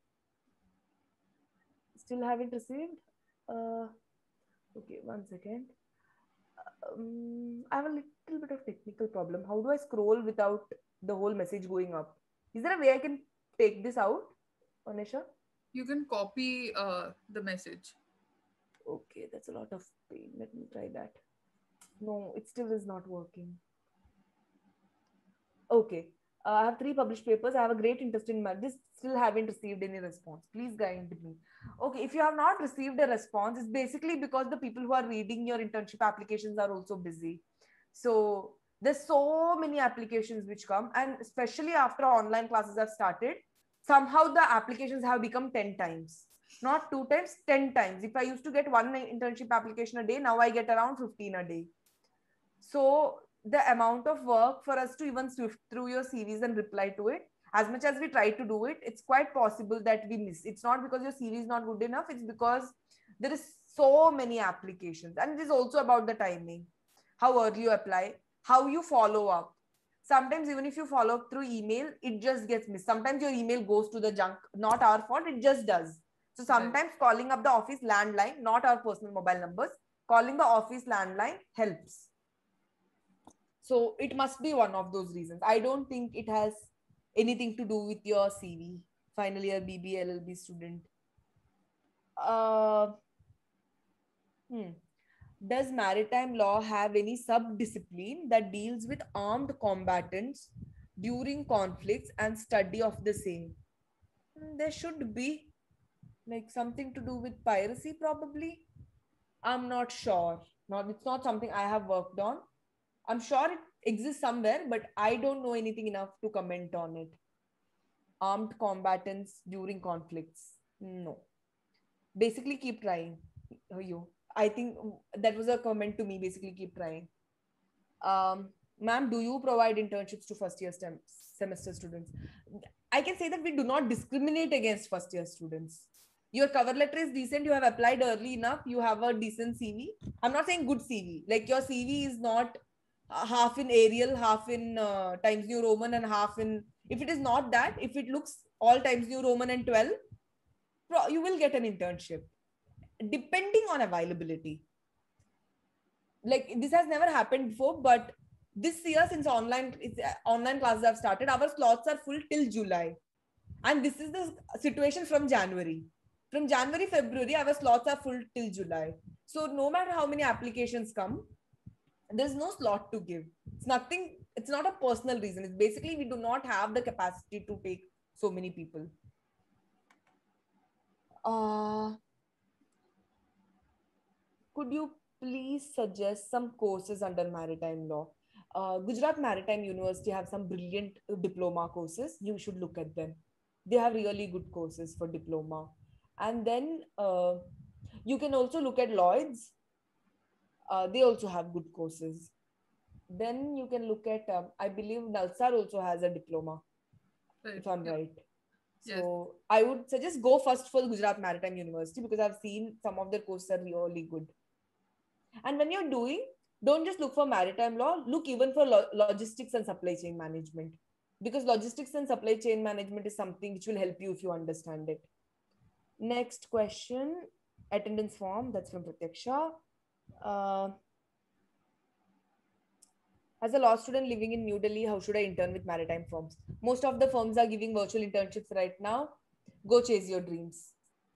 Okay, 1 second. I have a little bit of technical problem. How do I scroll without the whole message going up? Is there a way I can take this out, Anisha? You can copy the message. Okay, that's a lot of pain. Let me try that. No, it still is not working. Okay. I have 3 published papers. I have a great interest in this. Still haven't received any response. Please guide me. Okay, if you have not received a response, it's basically because the people who are reading your internship applications are also busy. So there's so many applications which come, and especially after online classes have started, somehow the applications have become 10 times. Not 2 times, 10 times. If I used to get 1 internship application a day, now I get around 15 a day. So the amount of work for us to even swift through your CVs and reply to it, as much as we try to do it, it's quite possible that we miss. It's not because your CV is not good enough. It's because there is so many applications. And it is also about the timing, how early you apply, how you follow up. Sometimes even if you follow up through email, it just gets missed. Sometimes your email goes to the junk. Not our fault. It just does. So sometimes calling up the office landline, not our personal mobile numbers, calling the office landline helps. So it must be one of those reasons. I don't think it has anything to do with your CV. Final year BB LLB student. Does maritime law have any sub-discipline that deals with armed combatants during conflicts and study of the same? There should be, like, something to do with piracy, probably. I'm not sure. Not, it's not something I have worked on. I'm sure it exists somewhere, but I don't know anything enough to comment on it. Armed combatants during conflicts. No. Basically, keep trying. You. I think that was a comment to me. Basically, keep trying. Ma'am, do you provide internships to first year semester students? I can say that we do not discriminate against first year students. Your cover letter is decent, you have applied early enough, you have a decent CV. I'm not saying good CV, like your CV is not half in Arial, half in Times New Roman, and half in. If it is not that, if it looks all Times New Roman and 12, you will get an internship depending on availability. Like this has never happened before, but this year, since online classes have started, our slots are full till July, and this is the situation from January. From January, February, our slots are full till July. So no matter how many applications come, there's no slot to give. It's nothing. It's not a personal reason. It's basically we do not have the capacity to take so many people. Could you please suggest some courses under maritime law? Gujarat Maritime University have some brilliant diploma courses. You should look at them. They have really good courses for diploma. And then you can also look at Lloyd's. They also have good courses. Then you can look at, I believe Nalsar also has a diploma, if I'm right. So yes. I would suggest go first for Gujarat Maritime University because I've seen some of their courses are really good. And when you're doing, don't just look for maritime law, look even for logistics and supply chain management, because logistics and supply chain management is something which will help you if you understand it. Next question, attendance form, that's from Pratyaksha. As a law student living in New Delhi, how should I intern with maritime firms? Most of the firms are giving virtual internships right now. Go chase your dreams.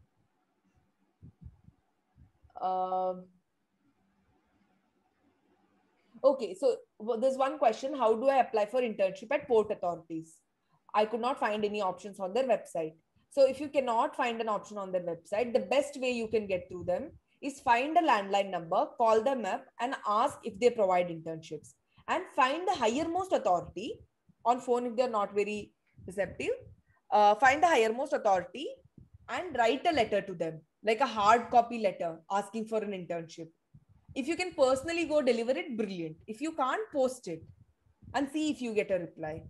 Okay, so there's one question. How do I apply for internship at port authorities? I could not find any options on their website. So if you cannot find an option on their website, the best way you can get to them is find a landline number, call them up and ask if they provide internships. And find the highermost authority on phone if they're not very receptive. Find the highermost authority and write a letter to them, like a hard copy letter asking for an internship. If you can personally go deliver it, brilliant. If you can't, post it and see if you get a reply.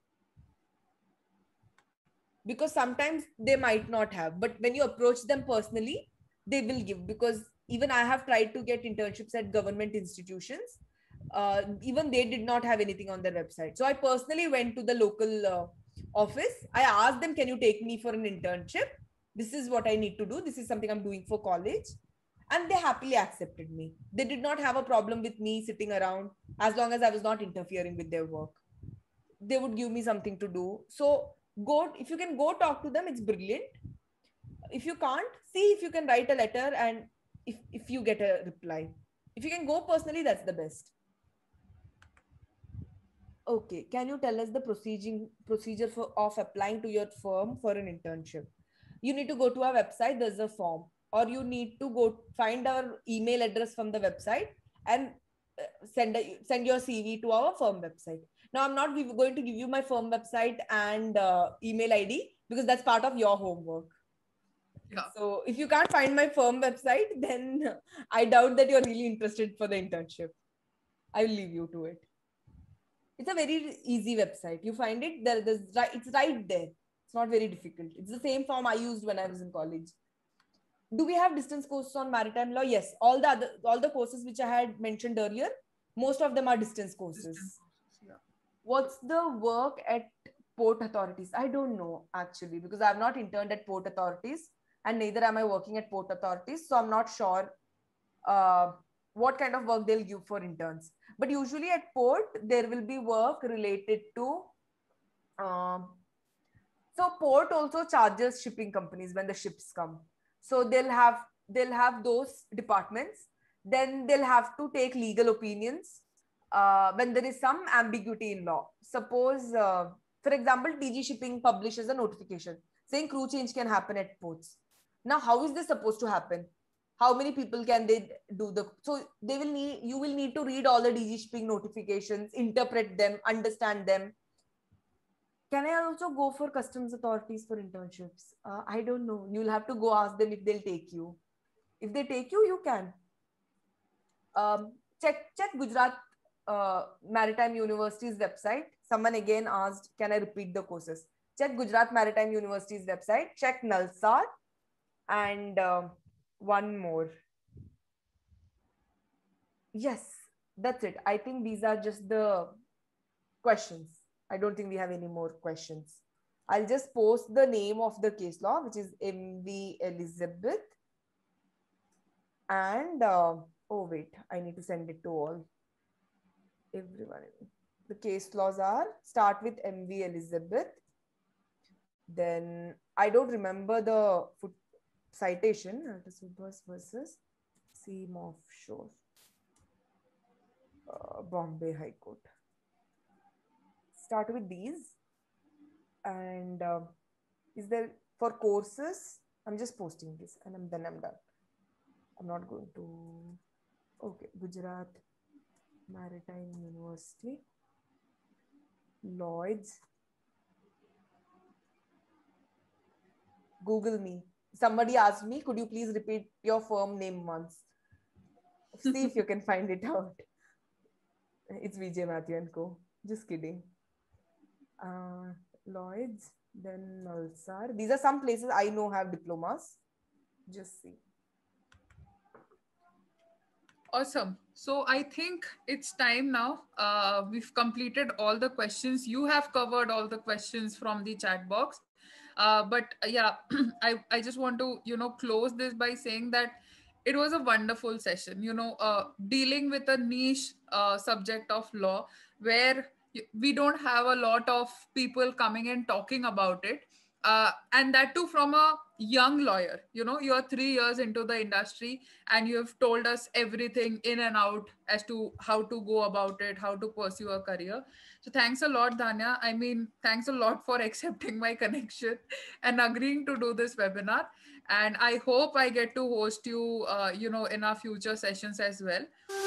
Because sometimes they might not have, but when you approach them personally, they will give. Because even I have tried to get internships at government institutions. Even they did not have anything on their website. So I personally went to the local office. I asked them, can you take me for an internship? This is what I need to do. This is something I'm doing for college. And they happily accepted me. They did not have a problem with me sitting around as long as I was not interfering with their work. They would give me something to do. So go, if you can go talk to them, it's brilliant. If you can't, see if you can write a letter and if you get a reply. If you can go personally, that's the best. Okay, can you tell us the procedure of applying to your firm for an internship? You need to go to our website, there's a form, or you need to go find our email address from the website and send your CV to our firm website. Now, I'm not going to give you my firm website and email ID because that's part of your homework. Yeah. So if you can't find my firm website, then I doubt that you're really interested for the internship. I will leave you to it. It's a very easy website. You find it there. It's right there. It's not very difficult. It's the same form I used when I was in college. Do we have distance courses on maritime law? Yes. All the courses which I had mentioned earlier, most of them are distance courses. Yeah. What's the work at port authorities? I don't know actually, because I have not interned at port authorities and neither am I working at port authorities. So I'm not sure what kind of work they'll give for interns. But usually at port, there will be work related to, so port also charges shipping companies when the ships come. So they'll have those departments. Then they'll have to take legal opinions when there is some ambiguity in law. Suppose, for example, DG Shipping publishes a notification saying crew change can happen at ports. Now, how is this supposed to happen? How many people can they do the, so they will need, you will need to read all the DG Shipping notifications, interpret them, understand them. Can I also go for customs authorities for internships? I don't know. You'll have to go ask them if they'll take you. If they take you, you can. Check Gujarat Maritime University's website. Someone again asked, can I repeat the courses? Check Gujarat Maritime University's website. Check Nalsar. And one more. Yes, that's it. I think these are just the questions. I don't think we have any more questions. I'll just post the name of the case law, which is MV Elizabeth. And oh wait, I need to send it to all. Everyone. The case laws are, start with MV Elizabeth. Then I don't remember the citation. Subhas versus Seam Offshore. Bombay High Court. Start with these. And is there for courses? I'm just posting this and then I'm done. I'm not going to. Okay, Gujarat Maritime University, Lloyd's. Google me. Somebody asked me, could you please repeat your firm name once? See if you can find it out. It's Vijay Matthew and Co. Just kidding. Lloyd's, then Nalsar. These are some places I know have diplomas. Just see. Awesome. So I think it's time now. We've completed all the questions. You have covered all the questions from the chat box. But yeah, I just want to, close this by saying that it was a wonderful session, dealing with a niche subject of law where we don't have a lot of people coming and talking about it. And that too from a young lawyer. You're 3 years into the industry and you have told us everything in and out as to how to go about it, how to pursue a career. So thanks a lot, Dhanya. I mean, thanks a lot for accepting my connection and agreeing to do this webinar. And I hope I get to host you, in our future sessions as well.